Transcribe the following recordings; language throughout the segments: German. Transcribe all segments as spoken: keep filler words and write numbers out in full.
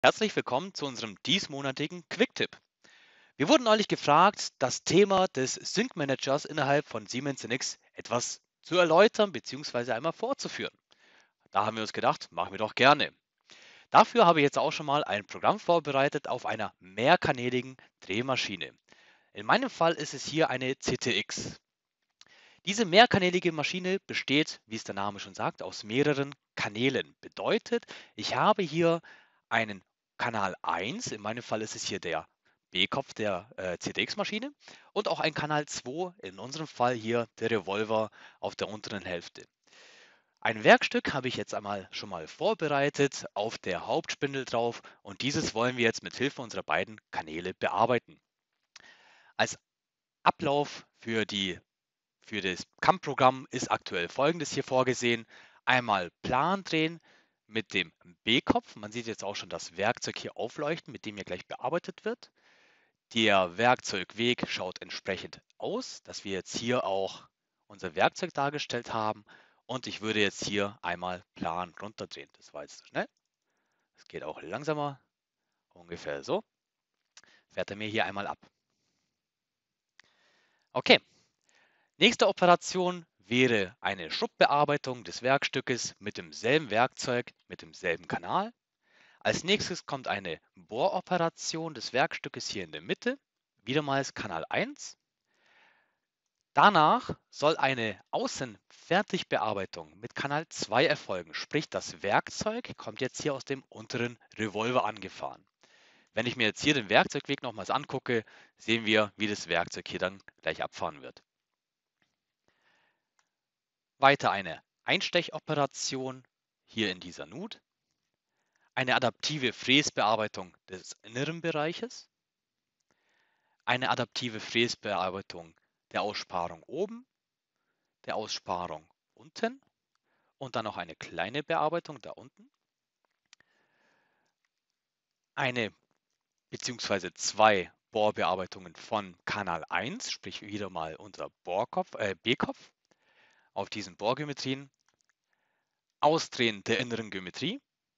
Herzlich willkommen zu unserem diesmonatigen Quick-Tipp. Wir wurden neulich gefragt, das Thema des Sync Managers innerhalb von Siemens N X etwas zu erläutern bzw. einmal vorzuführen. Da haben wir uns gedacht, machen wir doch gerne. Dafür habe ich jetzt auch schon mal ein Programm vorbereitet auf einer mehrkanäligen Drehmaschine. In meinem Fall ist es hier eine C T X. Diese mehrkanelige Maschine besteht, wie es der Name schon sagt, aus mehreren Kanälen. Bedeutet, ich habe hier einen Kanal eins, in meinem Fall ist es hier der B-Kopf der äh, C T X-Maschine und auch ein Kanal zwei, in unserem Fall hier der Revolver auf der unteren Hälfte. Ein Werkstück habe ich jetzt einmal schon mal vorbereitet auf der Hauptspindel drauf und dieses wollen wir jetzt mit Hilfe unserer beiden Kanäle bearbeiten. Als Ablauf für die Für das C A M-Programm ist aktuell Folgendes hier vorgesehen. Einmal Plan drehen mit dem B-Kopf. Man sieht jetzt auch schon das Werkzeug hier aufleuchten, mit dem hier gleich bearbeitet wird. Der Werkzeugweg schaut entsprechend aus, dass wir jetzt hier auch unser Werkzeug dargestellt haben. Und ich würde jetzt hier einmal Plan runterdrehen. Das war jetzt zu schnell. Es geht auch langsamer. Ungefähr so. Fährt er mir hier einmal ab. Okay. Nächste Operation wäre eine Schrubbbearbeitung des Werkstückes mit demselben Werkzeug, mit demselben Kanal. Als nächstes kommt eine Bohroperation des Werkstückes hier in der Mitte, wiedermals Kanal eins. Danach soll eine Außenfertigbearbeitung mit Kanal zwei erfolgen, sprich das Werkzeug kommt jetzt hier aus dem unteren Revolver angefahren. Wenn ich mir jetzt hier den Werkzeugweg nochmals angucke, sehen wir, wie das Werkzeug hier dann gleich abfahren wird. Weiter eine Einstechoperation hier in dieser Nut, eine adaptive Fräsbearbeitung des inneren Bereiches, eine adaptive Fräsbearbeitung der Aussparung oben, der Aussparung unten und dann noch eine kleine Bearbeitung da unten, eine bzw. zwei Bohrbearbeitungen von Kanal eins, sprich wieder mal unser Bohrkopf, äh, B-Kopf auf diesen Bohrgeometrien, Ausdrehen der inneren Geometrie,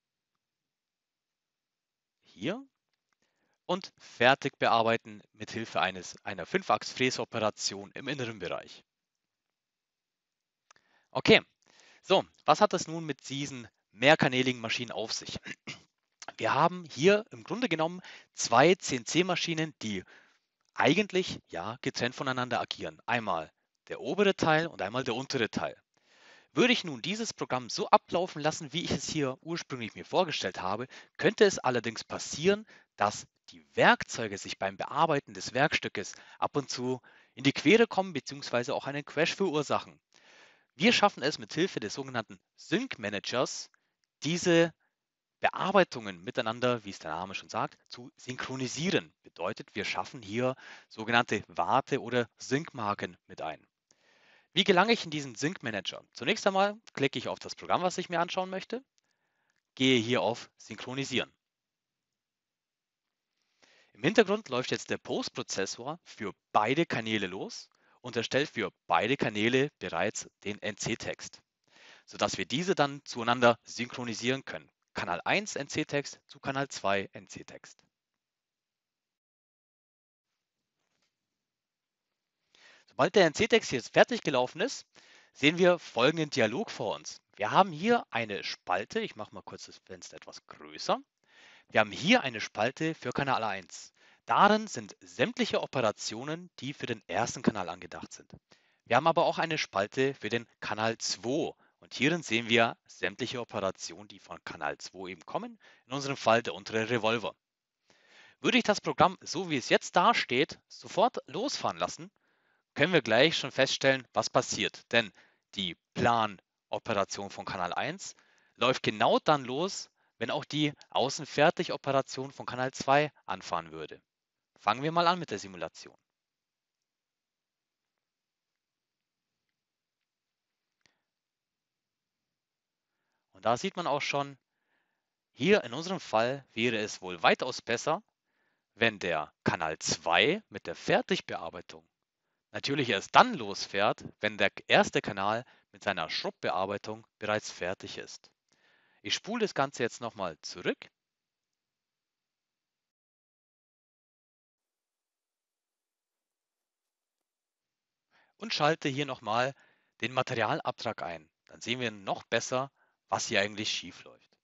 hier und fertig bearbeiten mit Hilfe eines, einer Fünfachs-Fräsoperation im inneren Bereich. Okay, so, was hat das nun mit diesen mehrkanäligen Maschinen auf sich? Wir haben hier im Grunde genommen zwei C N C-Maschinen, die eigentlich ja getrennt voneinander agieren. Einmal der obere Teil und einmal der untere Teil. Würde ich nun dieses Programm so ablaufen lassen, wie ich es hier ursprünglich mir vorgestellt habe, könnte es allerdings passieren, dass die Werkzeuge sich beim Bearbeiten des Werkstückes ab und zu in die Quere kommen bzw. auch einen Crash verursachen. Wir schaffen es mit Hilfe des sogenannten Sync Managers, diese Bearbeitungen miteinander, wie es der Name schon sagt, zu synchronisieren. Bedeutet, wir schaffen hier sogenannte Warte- oder Sync-Marken mit ein. Wie gelange ich in diesen Sync Manager? Zunächst einmal klicke ich auf das Programm, was ich mir anschauen möchte, gehe hier auf Synchronisieren. Im Hintergrund läuft jetzt der Postprozessor für beide Kanäle los und erstellt für beide Kanäle bereits den N C-Text, sodass wir diese dann zueinander synchronisieren können. Kanal eins N C-Text zu Kanal zwei N C-Text. Sobald der N C-Text jetzt fertig gelaufen ist, sehen wir folgenden Dialog vor uns. Wir haben hier eine Spalte, ich mache mal kurz das Fenster etwas größer. Wir haben hier eine Spalte für Kanal eins. Darin sind sämtliche Operationen, die für den ersten Kanal angedacht sind. Wir haben aber auch eine Spalte für den Kanal zwei und hierin sehen wir sämtliche Operationen, die von Kanal zwei eben kommen, in unserem Fall der untere Revolver. Würde ich das Programm, so wie es jetzt dasteht, sofort losfahren lassen, können wir gleich schon feststellen, was passiert. Denn die Planoperation von Kanal eins läuft genau dann los, wenn auch die Außenfertigoperation von Kanal zwei anfahren würde. Fangen wir mal an mit der Simulation. Und da sieht man auch schon, hier in unserem Fall wäre es wohl weitaus besser, wenn der Kanal zwei mit der Fertigbearbeitung natürlich erst dann losfährt, wenn der erste Kanal mit seiner Schrubbbearbeitung bereits fertig ist. Ich spule das Ganze jetzt nochmal zurück und schalte hier nochmal den Materialabtrag ein. Dann sehen wir noch besser, was hier eigentlich schief läuft.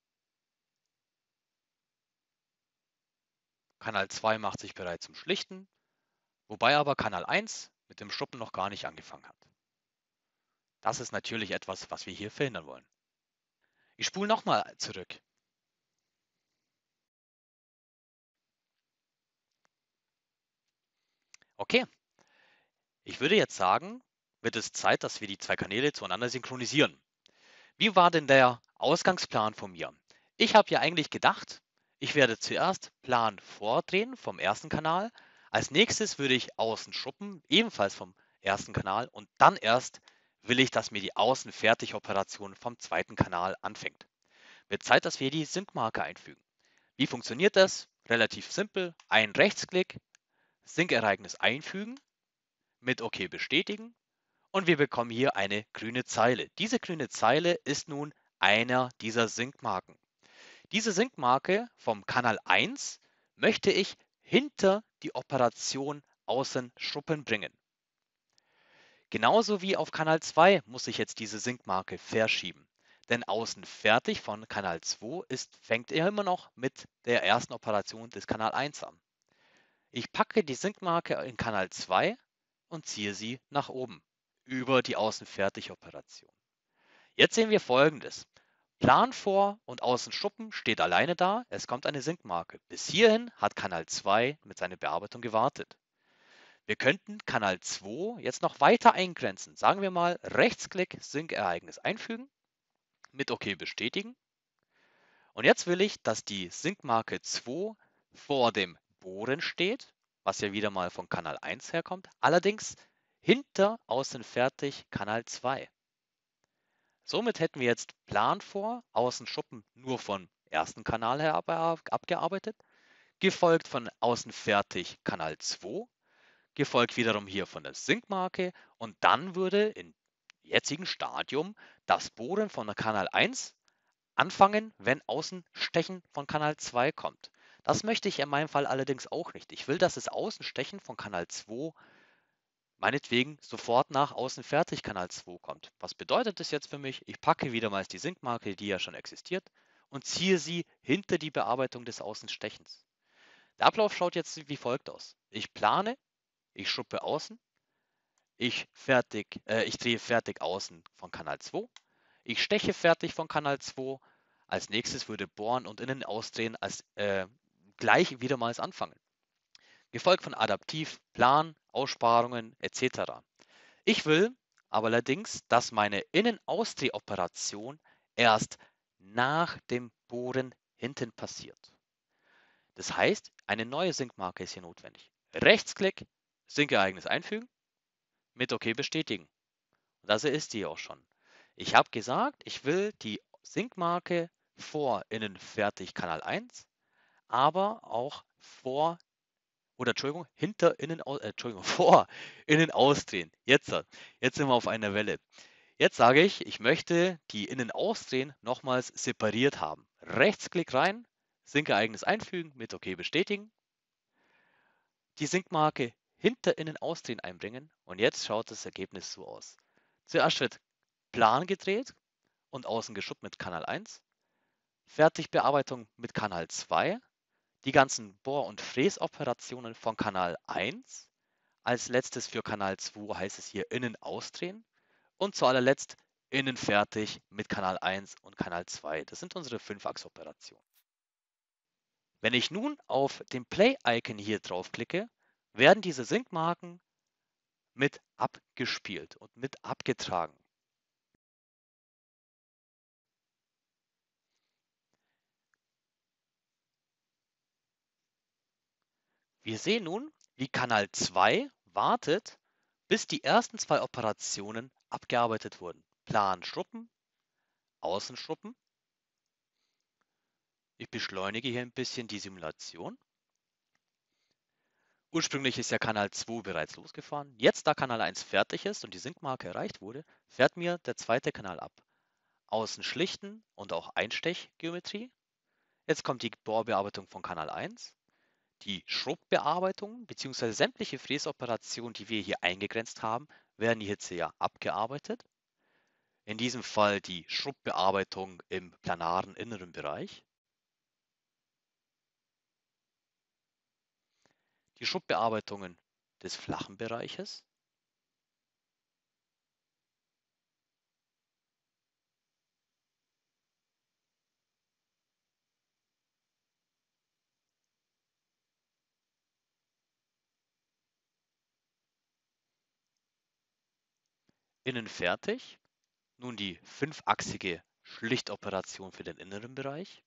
Kanal zwei macht sich bereit zum Schlichten, wobei aber Kanal eins mit dem Schuppen noch gar nicht angefangen hat. Das ist natürlich etwas, was wir hier verhindern wollen. Ich spule nochmal zurück. Okay, ich würde jetzt sagen, wird es Zeit, dass wir die zwei Kanäle zueinander synchronisieren. Wie war denn der Ausgangsplan von mir? Ich habe ja eigentlich gedacht, ich werde zuerst Plan vordrehen vom ersten Kanal. Als nächstes würde ich außen schuppen, ebenfalls vom ersten Kanal. Und dann erst will ich, dass mir die Außenfertigoperation vom zweiten Kanal anfängt. Wird Zeit, dass wir die Sync-Marke einfügen. Wie funktioniert das? Relativ simpel. Ein Rechtsklick, Sync-Ereignis einfügen, mit OK bestätigen. Und wir bekommen hier eine grüne Zeile. Diese grüne Zeile ist nun einer dieser Sync-Marken. Diese Sync-Marke vom Kanal eins möchte ich hinter die Operation außen schuppen bringen. Genauso wie auf Kanal zwei muss ich jetzt diese Sync-Marke verschieben. Denn außen fertig von Kanal zwei ist, fängt er immer noch mit der ersten Operation des Kanal eins an. Ich packe die Sync-Marke in Kanal zwei und ziehe sie nach oben über die Außenfertig-Operation. Jetzt sehen wir Folgendes. Plan vor und außen Schuppen steht alleine da, es kommt eine Sync-Marke. Bis hierhin hat Kanal zwei mit seiner Bearbeitung gewartet. Wir könnten Kanal zwei jetzt noch weiter eingrenzen. Sagen wir mal Rechtsklick Sync-Ereignis einfügen, mit OK bestätigen. Und jetzt will ich, dass die Sync-Marke zwei vor dem Bohren steht, was ja wieder mal von Kanal eins herkommt, allerdings hinter außen fertig Kanal zwei. Somit hätten wir jetzt Plan vor, außen Schuppen nur vom ersten Kanal her abgearbeitet, gefolgt von außen fertig Kanal zwei, gefolgt wiederum hier von der Sync-Marke und dann würde im jetzigen Stadium das Bohren von der Kanal eins anfangen, wenn Außenstechen von Kanal zwei kommt. Das möchte ich in meinem Fall allerdings auch nicht. Ich will, dass das Außenstechen von Kanal zwei meinetwegen sofort nach außen fertig Kanal zwei kommt. Was bedeutet das jetzt für mich? Ich packe wieder mal die Sync-Marke, die ja schon existiert, und ziehe sie hinter die Bearbeitung des Außenstechens. Der Ablauf schaut jetzt wie folgt aus. Ich plane, ich schuppe außen, ich, fertig, äh, ich drehe fertig außen von Kanal zwei, ich steche fertig von Kanal zwei, als nächstes würde bohren und innen ausdrehen als äh, gleich wiedermals anfangen. Gefolgt von adaptiv, Plan, Aussparungen et cetera. Ich will aber allerdings, dass meine Innenausdrehoperation erst nach dem Bohren hinten passiert. Das heißt, eine neue Sync-Marke ist hier notwendig. Rechtsklick, Sync-Ereignis einfügen, mit OK bestätigen. Und das ist die auch schon. Ich habe gesagt, ich will die Sync-Marke vor innen fertig Kanal eins, aber auch vor oder Entschuldigung, hinter innen, äh, Entschuldigung, vor innen ausdrehen. Jetzt, jetzt sind wir auf einer Welle. Jetzt sage ich, ich möchte die innen ausdrehen nochmals separiert haben. Rechtsklick rein, Sync-Ereignis einfügen, mit OK bestätigen. Die Sync-Marke hinter innen ausdrehen einbringen und jetzt schaut das Ergebnis so aus. Zuerst wird Plan gedreht und außen geschuppt mit Kanal eins. Fertigbearbeitung mit Kanal zwei. Die ganzen Bohr- und Fräsoperationen von Kanal eins. Als letztes für Kanal zwei heißt es hier innen ausdrehen. Und zu allerletzt innen fertig mit Kanal eins und Kanal zwei. Das sind unsere Fünfachsoperationen. Wenn ich nun auf den Play-Icon hier draufklicke, werden diese Sync-Marken mit abgespielt und mit abgetragen. Wir sehen nun, wie Kanal zwei wartet, bis die ersten zwei Operationen abgearbeitet wurden. Plan Schruppen, Außen Schruppen. Ich beschleunige hier ein bisschen die Simulation. Ursprünglich ist ja Kanal zwei bereits losgefahren. Jetzt, da Kanal eins fertig ist und die Sync-Marke erreicht wurde, fährt mir der zweite Kanal ab. Außen schlichten und auch Einstechgeometrie. Jetzt kommt die Bohrbearbeitung von Kanal eins. Die Schrubbbearbeitung bzw. sämtliche Fräsoperationen, die wir hier eingegrenzt haben, werden die Hitze ja abgearbeitet. In diesem Fall die Schrubbbearbeitung im planaren inneren Bereich. Die Schrubbbearbeitungen des flachen Bereiches. Innen fertig. Nun die fünfachsige Schlichtoperation für den inneren Bereich.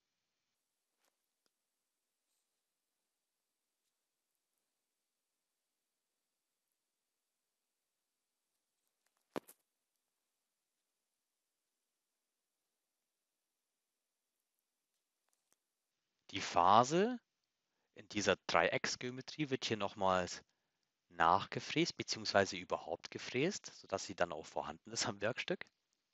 Die Phase in dieser Dreiecksgeometrie wird hier nochmals nachgefräst bzw. überhaupt gefräst, sodass sie dann auch vorhanden ist am Werkstück.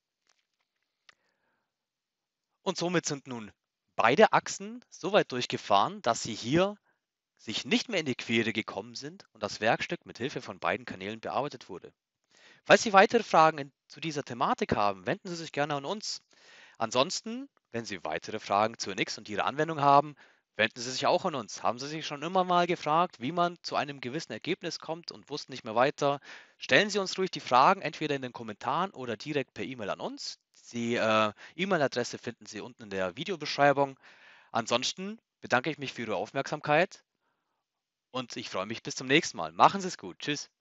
Und somit sind nun beide Achsen so weit durchgefahren, dass sie hier sich nicht mehr in die Quere gekommen sind und das Werkstück mit Hilfe von beiden Kanälen bearbeitet wurde. Falls Sie weitere Fragen in, zu dieser Thematik haben, wenden Sie sich gerne an uns. Ansonsten, wenn Sie weitere Fragen zu N X und ihrer Anwendung haben, wenden Sie sich auch an uns. Haben Sie sich schon immer mal gefragt, wie man zu einem gewissen Ergebnis kommt und wussten nicht mehr weiter? Stellen Sie uns ruhig die Fragen entweder in den Kommentaren oder direkt per E-Mail an uns. Die äh, E-Mail-Adresse finden Sie unten in der Videobeschreibung. Ansonsten bedanke ich mich für Ihre Aufmerksamkeit und ich freue mich bis zum nächsten Mal. Machen Sie es gut. Tschüss.